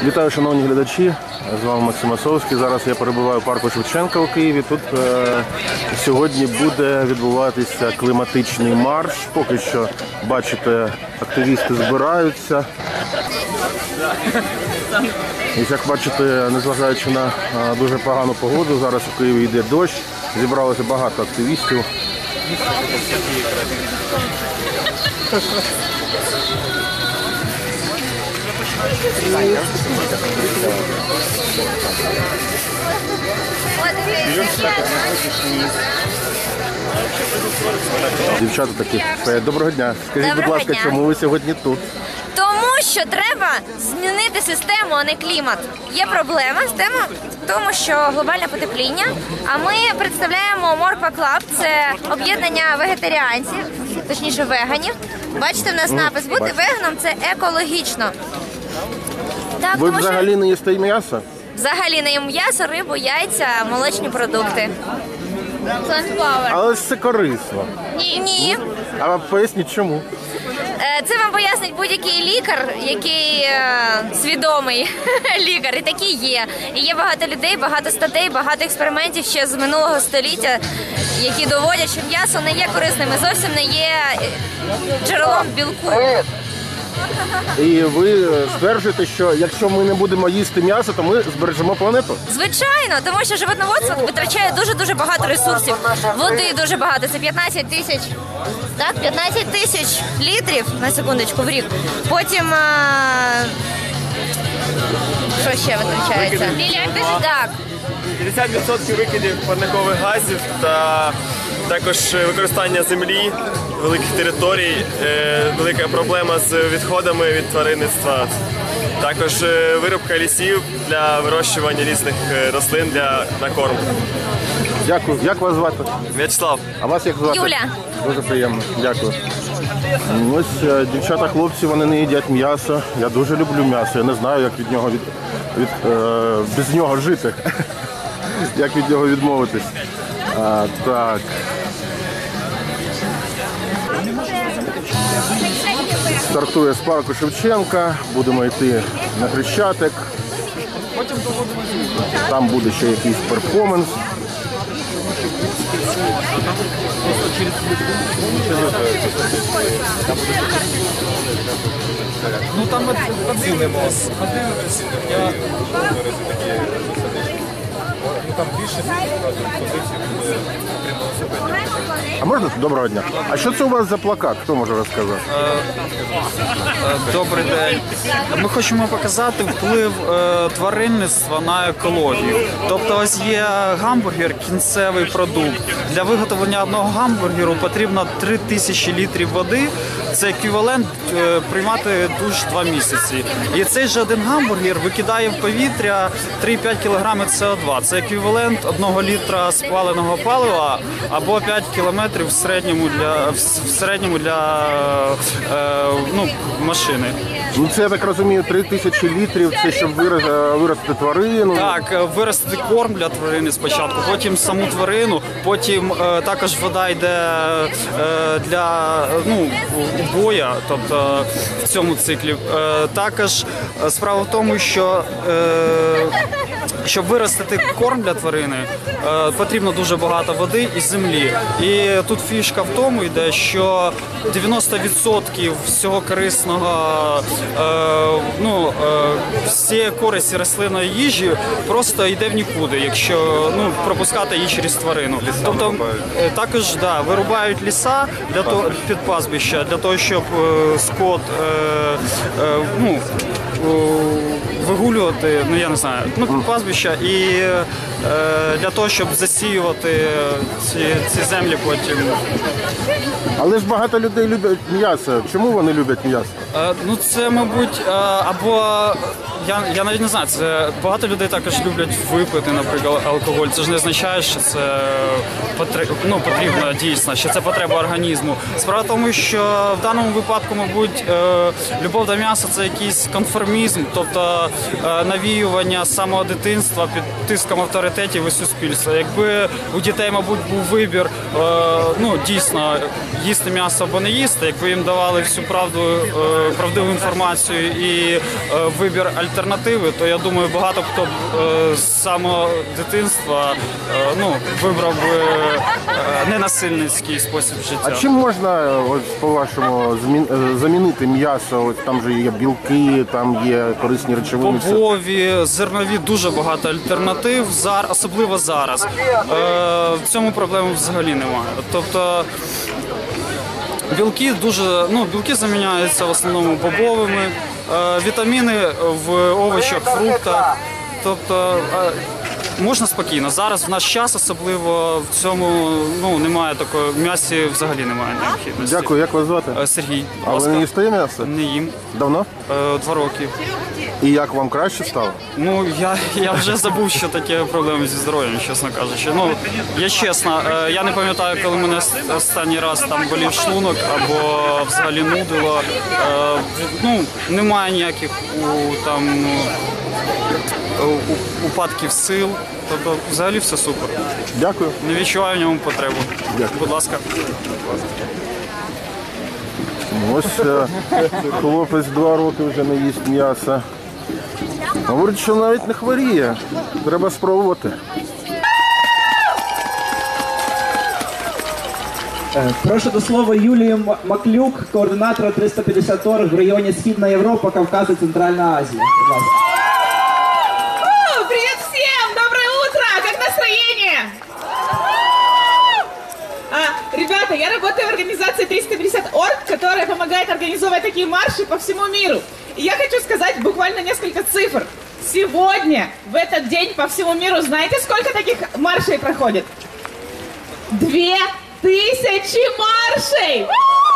Вітаю, шановні глядачі, з вами Максим Осовський. Зараз я перебуваю в парку Шевченка у Києві. Тут сьогодні буде відбуватися кліматичний марш. Поки що, бачите, активісти збираються. І, як бачите, незважаючи на дуже погану погоду, зараз у Києві йде дощ, зібралося багато активістів. Дівчата такі. Доброго дня. Скажіть, будь ласка, чому ви сьогодні тут? Тому що треба змінити систему, а не клімат. Є проблема з тим, тому що глобальне потепління, а ми представляємо Морква Клаб, це об'єднання вегетаріанців, точніше веганів. Бачите, в нас напис «Бути веганом» – це екологічно. Так, Ви взагалі не їсте м'ясо? Взагалі не їм м'ясо, рибу, яйця, молочні продукти. Але ж це корисно. Ні. А поясніть, чому? Це вам пояснить будь-який лікар, який свідомий лікар, і такі є. І є багато людей, багато статей, багато експериментів ще з минулого століття, які доводять, що м'ясо не є корисним і зовсім не є джерелом білку. І ви стверджуєте, що якщо ми не будемо їсти м'ясо, то ми збережемо планету? Звичайно, тому що животноводство витрачає дуже-дуже багато ресурсів. Води дуже багато, це 15 тисяч. Так, 15 тисяч літрів, на секундочку, в рік. Потім, що ще витрачається? Так. 50% викидів парникових газів та також використання землі, великих територій, велика проблема з відходами від тваринництва. Також вирубка лісів для вирощування різних рослин на корм. Дякую. Як вас звати? В'ячеслав. А вас як звати? Юля. Дуже приємно. Дякую. Ось дівчата, хлопці, вони не їдять м'ясо. Я дуже люблю м'ясо. Я не знаю, як від нього без нього жити. Як від нього відмовитись. Так. Стартує з парку Шевченка. Будемо йти на Хрещатик. Там буде ще якийсь перформанс. Ну там подивимось. Там більше позицій буде А можна? Доброго дня. А що це у вас за плакат? Хто може розказати? Добрий день. Ми хочемо показати вплив тваринництва на екологію. Тобто ось є гамбургер, кінцевий продукт. Для виготовлення одного гамбургеру потрібно 3000 літрів води. Це еквівалент приймати душ 2 місяці. І цей же один гамбургер викидає в повітря 3,5 кг СО2. Це еквівалент 1 літра спаленого палива або 5 кілометрів в середньому для машини. Ну це, я так розумію, 3000 літрів, це щоб виростити тварину. Так, виростити корм для тварини спочатку, потім саму тварину, потім також вода йде для убоя, тобто в цьому циклі. Також справа в тому, що щоб виростити корм для тварини, потрібно дуже багато води і землі. І тут фішка в тому йде, що 90% всього корисного, всієї користі рослинної їжі просто йде в нікуди, якщо пропускати її через тварину. Тобто також вирубають ліса під пастбища для того, щоб скот вигулювати, пастбища і для того, щоб засіювати ці землі потім. Але ж багато людей люблять м'ясо. Чому вони люблять м'ясо? Це, мабуть, або я навіть не знаю, це багато людей також люблять випити, наприклад, алкоголь. Це ж не означає, що це потрібно дійсно, що це потреба організму. Справа в тому, що в даному випадку, мабуть, любов до м'яса – це якийсь конформізм, тобто навіювання з самого дитинства під тиском авторитетів і суспільства. Якби у дітей, мабуть, був вибір, дійсно, їсти м'ясо або не їсти, якби їм давали всю правдиву інформацію і вибір альтернативи, то я думаю, багато хто з самого дитинства вибрав би ненасильницький спосіб життя. А чим можна, по-вашому, замінити м'ясо? Там же є білки, там є корисні речовини. Бобові, зернові, дуже багато альтернатив, особливо зараз. В цьому проблеми взагалі немає. Тобто білки заміняються в основному бобовими, вітаміни в овочах, фруктах. Тобто можна спокійно. Зараз в наш час особливо в цьому немає такої, в м'ясі взагалі немає необхідності. Дякую, як вас звати? Сергій. А ви не їсте м'ясо? Не їм. Давно? 2 роки. І як вам краще стало? Я вже забув, що таке проблеми зі здоров'ям, чесно кажучи. Я чесно, я не пам'ятаю, коли мене останній раз там болів шлунок або взагалі нудило. Немає ніяких упадків сил. Тобто взагалі все супер. Дякую. Не відчуваю в ньому потребу. Дякую. Будь ласка. Ось хлопець 2 роки вже не їсть м'яса. Говорить, що навіть не хворіє. Треба спробувати. Прошу до слова Юлію Маклюк, координатора 350 в районі Східна Європа, Кавказ і Центральна Азія. Будь ласка. Привет всем! Доброе утро! Как настроение? Ребята, я работаю в организации 350.org, которая помогает организовывать такие марши по всему миру. И я хочу сказать буквально несколько цифр. Сегодня, в этот день по всему миру, знаете, сколько таких маршей проходит? 2000 маршей!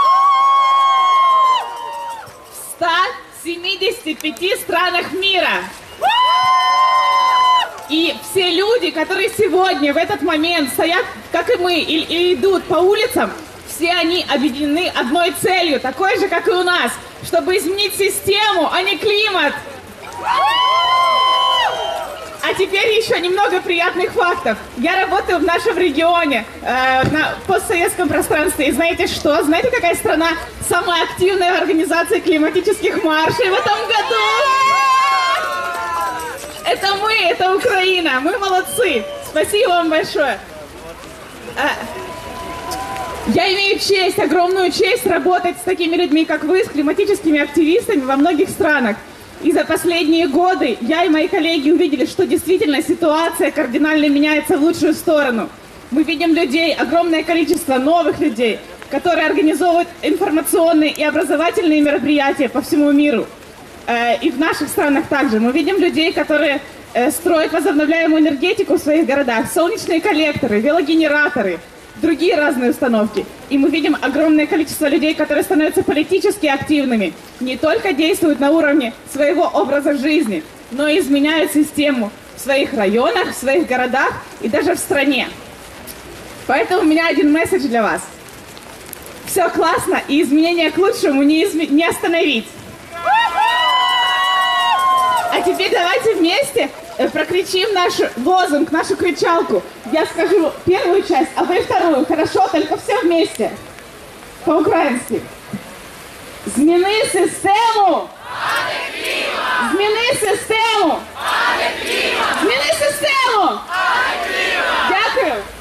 В 175 странах мира. И все люди, которые сегодня в этот момент стоят, как и мы, и идут по улицам, все они объединены одной целью, такой же, как и у нас, чтобы изменить систему, а не климат. А теперь еще немного приятных фактов. Я работаю в нашем регионе, на постсоветском пространстве. И знаете что? Знаете, какая страна самая активная в организации климатических маршей в этом году? Это мы, это Украина. Мы молодцы. Спасибо вам большое. Я имею честь, огромную честь работать с такими людьми, как вы, с климатическими активистами во многих странах. И за последние годы я и мои коллеги увидели, что действительно ситуация кардинально меняется в лучшую сторону. Мы видим людей, огромное количество новых людей, которые организовывают информационные и образовательные мероприятия по всему миру. И в наших странах также. Мы видим людей, которые строят возобновляемую энергетику в своих городах, солнечные коллекторы, велогенераторы, другие разные установки. И мы видим огромное количество людей, которые становятся политически активными, не только действуют на уровне своего образа жизни, но и изменяют систему в своих районах, в своих городах и даже в стране. Поэтому у меня один месседж для вас. Все классно, и изменения к лучшему не остановить. А теперь давайте вместе прокричим наш лозунг, нашу кричалку. Я скажу первую часть, а вы вторую. Хорошо? Только все вместе. По-украински. Зміни систему! Зміни систему! Зміни систему! Дякую!